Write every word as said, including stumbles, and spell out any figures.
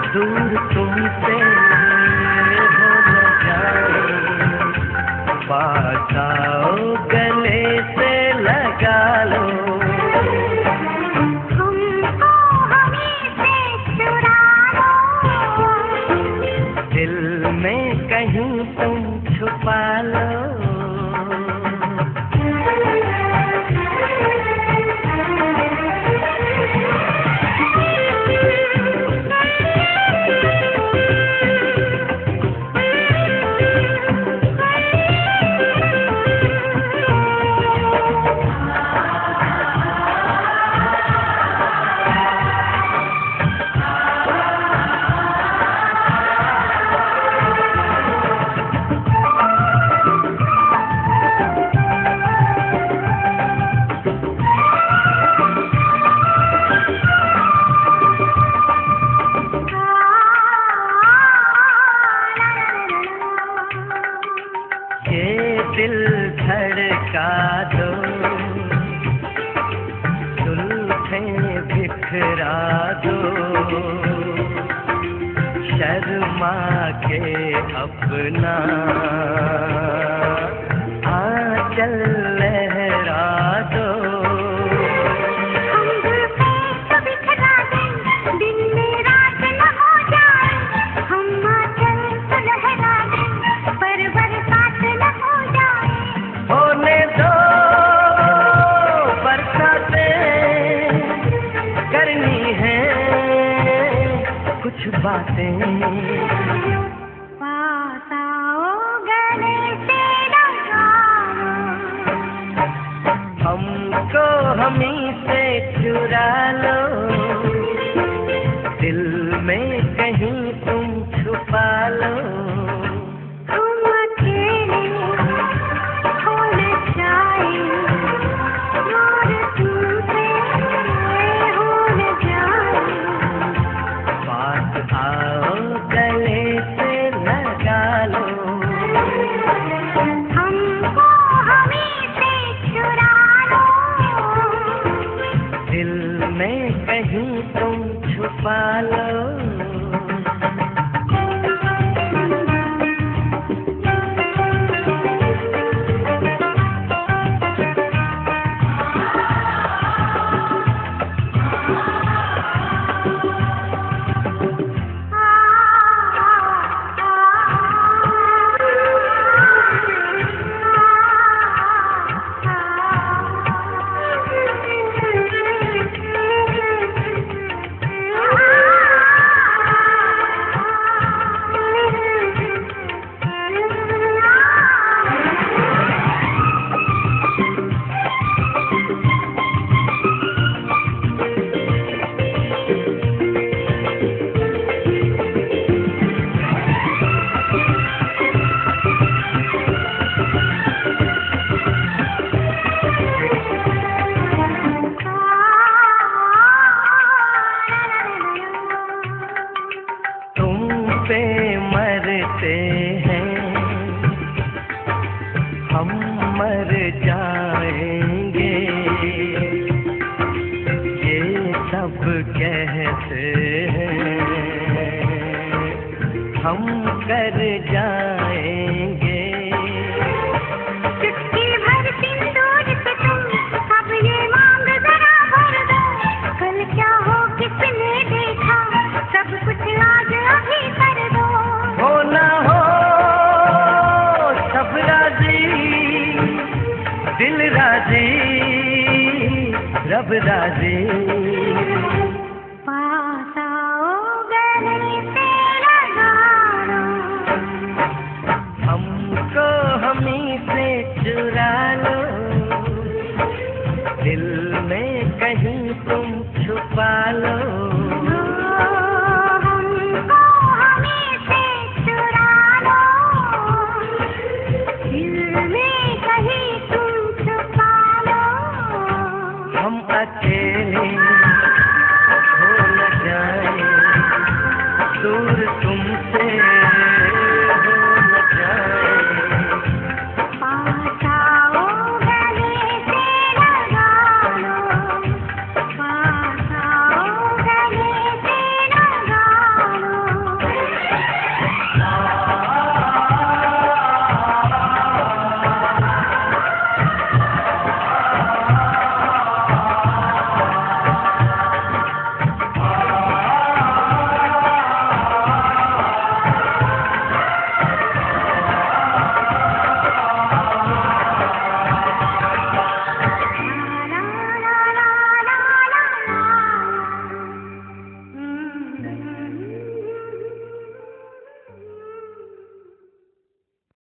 दूर तुमसे हो न जाए, पास आओ गले से लगा लो। हमको हमें से चुरा लो, दिल में कहीं तुम छुपा लो। दिल धड़का दो, जुल्फें बिखरा दो, शर्मा के अपना आंचल लहरा दो। कुछ बातें पास आओ गले से लगा लो, हमको हमी से चुरा लो। दिल में कहीं तुम छुपा लो। हम अकेले हो न जाए, दूर तुमसे हो न जाए, आओ गले से लगा लो। हमको हमें से चुरा लो, दिल में कहीं तुम छुपा लो। पे मरते हैं हम, मर जाएंगे, ये सब कहते हैं हम कर जाएंगे। चुटकी भर सिंदूर से तुम अब ये मांग जरा भर दो, कल क्या हो किसने देखा, सब कुछ आज अभी कर दो। हो ना हो सब राजी, दिल राजी, रब राजी।